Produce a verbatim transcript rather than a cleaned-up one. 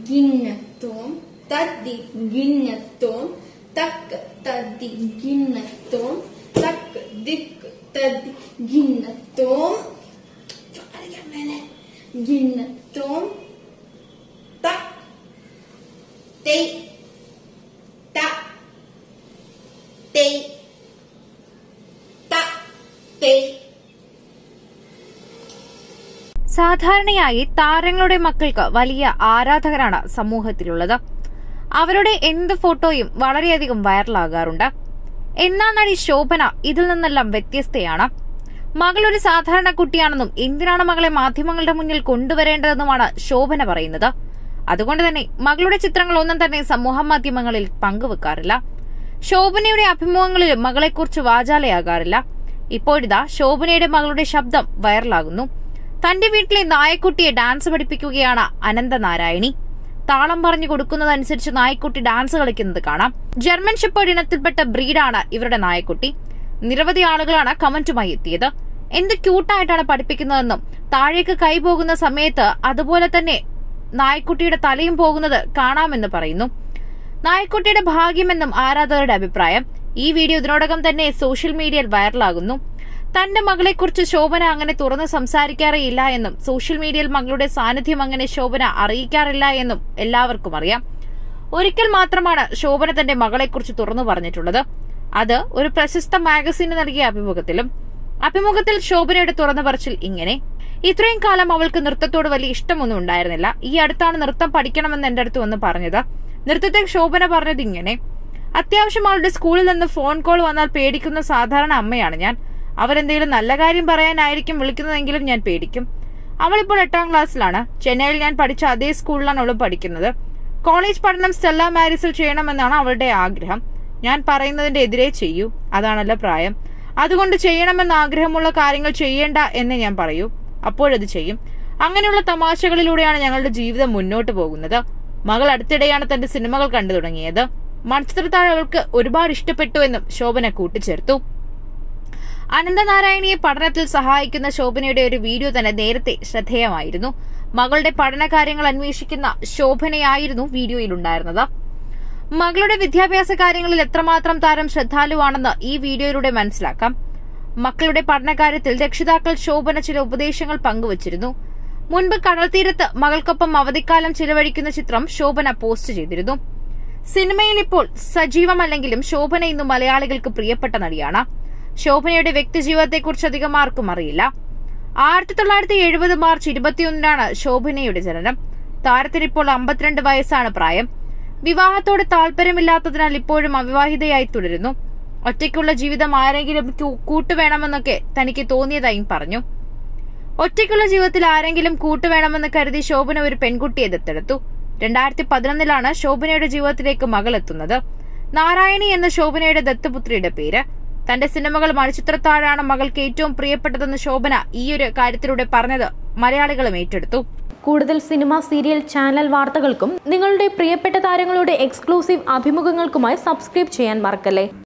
गिन्नतोम तद्दि गिन्नतोम तक तद्दि गिन्नतोम तक दिक तद्दि गिन्नतोम मैंने गिन्नतोम तक ते ता ते ता ते സാധാരണയായി താരങ്ങളുടെ മക്കൾക്ക് വലിയ ആരാധകരാണ് സമൂഹത്തിലുള്ളത്. അവരുടെ എന്ത് ഫോട്ടോയും വളരെയധികം വൈറലാകാറുണ്ട്. എന്നാൽ നടി ശോഭന ഇതിൽ നിന്നെല്ലാം വ്യത്യസ്തയാണ്. മകൾ ഒരു സാധാരണ കുട്ടിയാണെന്നും എന്തിനാണ് മകളെ മാധ്യമങ്ങളുടെ മുന്നിൽ കൊണ്ടുവരേണ്ടതെന്നുമാണ് ശോഭന പറയുന്നത്. അതുകൊണ്ട് തന്നെ മകളുടെ ചിത്രങ്ങൾ ഒന്നും തന്നെ സമൂഹ മാധ്യമങ്ങളിൽ പങ്കുവെക്കാറില്ല. ശോഭനയുടെ അഭിമുഖങ്ങളിലും മകളെക്കുറിച്ച് വാചാലയാകാറില്ല. ഇപ്പോഴിതാ ശോഭനയുടെ മകളുടെ ശബ്ദം വൈറലാകുന്നു. തന്റെ വീട്ടിലെ നായക്കുട്ടിയെ ഡാൻസ് പഠിപ്പിക്കുകയാണ് അനന്തനാരായണി. താളം പറഞ്ഞു കൊടുക്കുന്നതനുസരിച്ച് നായക്കുട്ടി ഡാൻസ് കളിക്കുന്നത് കാണാം. ജർമ്മൻ ഷെപ്പേർഡ് ഇനത്തിൽപ്പെട്ട ബ്രീഡാണ് ഇവരുടെ നായക്കുട്ടി. നിരവധി ആളുകളാണ് കമന്റുമായി എത്തിയത്. എന്ത് ക്യൂട്ടായിട്ടാണ് പഠിപ്പിക്കുന്നതെന്നും താഴേക്ക് കൈ പോകുന്ന സമയത്ത് അതുപോലെ തന്നെ നായക്കുട്ടിയുടെ തലയും പോകുന്നത് കാണാമെന്ന് പറയുന്നു. നായക്കുട്ടിയുടെ ഭാഗ്യമെന്നും ആരാധകരുടെ അഭിപ്രായം. ഈ വീഡിയോ ഇതിനോടകം തന്നെ സോഷ്യൽ മീഡിയയിൽ വൈറലാകുന്നു. തന്റെ മകളെക്കുറിച്ച് ശോഭന അങ്ങനെ തുറന്ന് സംസാരിക്കാറേയില്ല എന്നും സോഷ്യൽ മീഡിയയിൽ മകളുടെ സാന്നിധ്യം അങ്ങനെ ശോഭന അറിയിക്കാറില്ല എന്നും എല്ലാവർക്കും അറിയാം. ഒരിക്കൽ മാത്രമാണ് ശോഭന തന്റെ മകളെക്കുറിച്ച് തുറന്നു പറഞ്ഞിട്ടുള്ളത്. അത് ഒരു പ്രശസ്ത മാഗസിന് നൽകിയ അഭിമുഖത്തിലും. അഭിമുഖത്തിൽ ശോഭനയുടെ തുറന്നു പറച്ചിൽ ഇങ്ങനെ: ഇത്രയും കാലം അവൾക്ക് നൃത്തത്തോട് വലിയ ഇഷ്ടമൊന്നും ഉണ്ടായിരുന്നില്ല. ഈ അടുത്താണ് നൃത്തം പഠിക്കണമെന്ന് എന്റെ അടുത്ത് വന്ന് പറഞ്ഞത്. നൃത്തത്തെ ശോഭന പറഞ്ഞത് ഇങ്ങനെ: അത്യാവശ്യം അവളുടെ സ്കൂളിൽ നിന്ന് ഫോൺ കോൾ വന്നാൽ പേടിക്കുന്ന സാധാരണ അമ്മയാണ് ഞാൻ. അവരെന്തെങ്കിലും നല്ല കാര്യം പറയാനായിരിക്കും വിളിക്കുന്നതെങ്കിലും ഞാൻ പേടിക്കും. അവളിപ്പോൾ എട്ടാം ക്ലാസ്സിലാണ്. ചെന്നൈയിൽ ഞാൻ പഠിച്ച അതേ സ്കൂളിലാണ് അവൾ പഠിക്കുന്നത്. കോളേജ് പഠനം സ്റ്റെല്ല മാരിസിൽ ചെയ്യണമെന്നാണ് അവളുടെ ആഗ്രഹം. ഞാൻ പറയുന്നതിന്റെ എതിരെ ചെയ്യൂ, അതാണല്ലോ പ്രായം. അതുകൊണ്ട് ചെയ്യണമെന്ന് ആഗ്രഹമുള്ള കാര്യങ്ങൾ ചെയ്യേണ്ട എന്ന് ഞാൻ പറയൂ, അപ്പോഴത് ചെയ്യും. അങ്ങനെയുള്ള തമാശകളിലൂടെയാണ് ഞങ്ങളുടെ ജീവിതം മുന്നോട്ട് പോകുന്നത്. മകൾ അടുത്തിടെയാണ് തന്റെ സിനിമകൾ കണ്ടു തുടങ്ങിയത്. മൺചിത്രത്താഴ് അവൾക്ക് ഒരുപാട് ഇഷ്ടപ്പെട്ടു എന്നും ശോഭന കൂട്ടിച്ചേർത്തു. അനന്തനാരായണിയെ പഠനത്തിൽ സഹായിക്കുന്ന ശോഭനയുടെ ഒരു വീഡിയോ തന്നെ നേരത്തെ ശ്രദ്ധേയമായിരുന്നു. മകളുടെ പഠനകാര്യങ്ങൾ അന്വേഷിക്കുന്ന ശോഭനയായിരുന്നു വീഡിയോയിലുണ്ടായിരുന്നത്. മകളുടെ വിദ്യാഭ്യാസ കാര്യങ്ങളിൽ എത്രമാത്രം താരം ശ്രദ്ധാലുവാണെന്ന് ഈ വീഡിയോയിലൂടെ മനസ്സിലാക്കാം. മക്കളുടെ പഠനകാര്യത്തിൽ രക്ഷിതാക്കൾ ശോഭന ചില ഉപദേശങ്ങൾ പങ്കുവച്ചിരുന്നു. മുൻപ് കടൽത്തീരത്ത് മകൾക്കൊപ്പം അവധിക്കാലം ചിലവഴിക്കുന്ന ചിത്രം ശോഭന പോസ്റ്റ് ചെയ്തിരുന്നു. സിനിമയിൽ ഇപ്പോൾ സജീവമല്ലെങ്കിലും ശോഭന ഇന്ന് മലയാളികൾക്ക് പ്രിയപ്പെട്ട നടിയാണ്. ശോഭനയുടെ വ്യക്തിജീവിതത്തെക്കുറിച്ച് അധികം ആർക്കും അറിയില്ല. ആയിരത്തി തൊള്ളായിരത്തി എഴുപത് മാർച്ച് ഇരുപത്തിയൊന്നിനാണ് ശോഭനയുടെ ജനനം. താരത്തിനിപ്പോൾ അമ്പത്തിരണ്ട് വയസ്സാണ് പ്രായം. വിവാഹത്തോട് താല്പര്യമില്ലാത്തതിനാൽ ഇപ്പോഴും അവിവാഹിതയായി തുടരുന്നു. ഒറ്റയ്ക്കുള്ള ജീവിതം ആരെങ്കിലും കൂട്ടുവേണമെന്നൊക്കെ തനിക്ക് തോന്നിയതായും പറഞ്ഞു. ഒറ്റയ്ക്കുള്ള ജീവിതത്തിൽ ആരെങ്കിലും കൂട്ടുവേണമെന്ന് കരുതി ശോഭന ഒരു പെൺകുട്ടിയെ ദത്തെടുത്തു. രണ്ടായിരത്തി പതിനൊന്നിലാണ് ശോഭനയുടെ ജീവിതത്തിലേക്ക് മകൾ എത്തുന്നത്. നാരായണി എന്ന ശോഭനയുടെ ദത്തുപുത്രിയുടെ പേര്. തന്റെ സിനിമകൾ മണിച്ചിത്രത്താഴാണ് മകൾക്ക് ഏറ്റവും പ്രിയപ്പെട്ടതെന്ന് ശോഭന ഈയൊരു കാര്യത്തിലൂടെ പറഞ്ഞത് മലയാളികളും ഏറ്റെടുത്തു. കൂടുതൽ സിനിമ, സീരിയൽ, ചാനൽ വാർത്തകൾക്കും നിങ്ങളുടെ പ്രിയപ്പെട്ട താരങ്ങളുടെ എക്സ്ക്ലൂസീവ് അഭിമുഖങ്ങൾക്കുമായി സബ്സ്ക്രൈബ് ചെയ്യാൻ മറക്കല്ലേ.